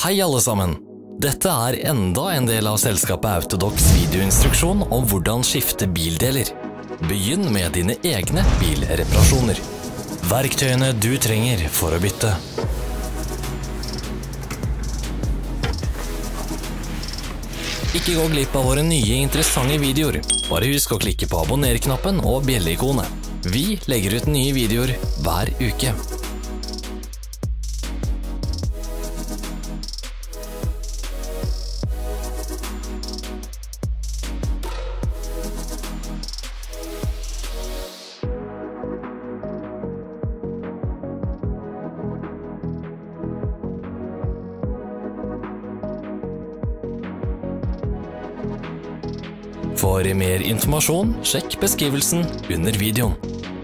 Hei alle sammen! Dette er enda en del av selskapet Autodocs videoinstruksjon om hvordan skifte bildeler. Begynn med dine egne bilreparasjoner. Verktøyene du trenger for å bytte. Ikke gå glipp av våre nye interessante videoer. Bare husk å klikke på abonner-knappen og bjelle-ikonet. Vi legger ut nye videoer hver uke. For mer informasjon, sjekk beskrivelsen under videoen.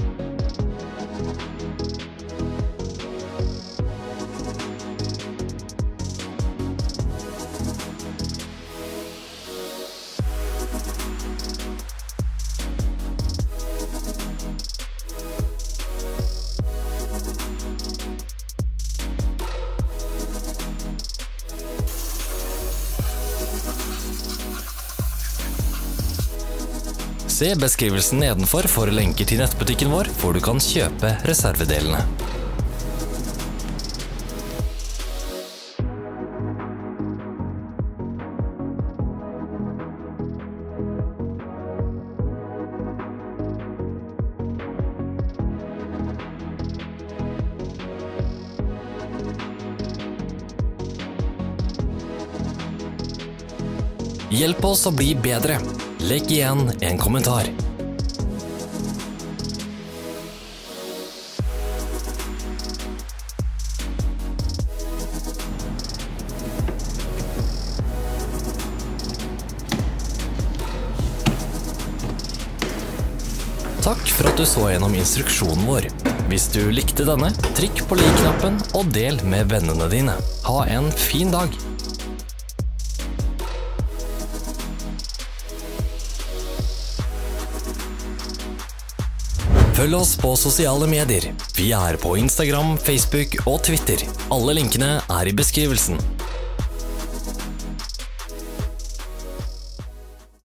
Se beskrivelsen nedenfor for lenker til nettbutikken vår, hvor du kan kjøpe reservedelene. Hjelp oss å bli bedre. Legg igjen en kommentar. Takk for at du så gjennom instruksjonen vår. Hvis du likte denne, trykk på like-knappen og del med vennene dine. Ha en fin dag! Følg oss på sosiale medier. Vi er på Instagram, Facebook og Twitter. Alle linkene er i beskrivelsen.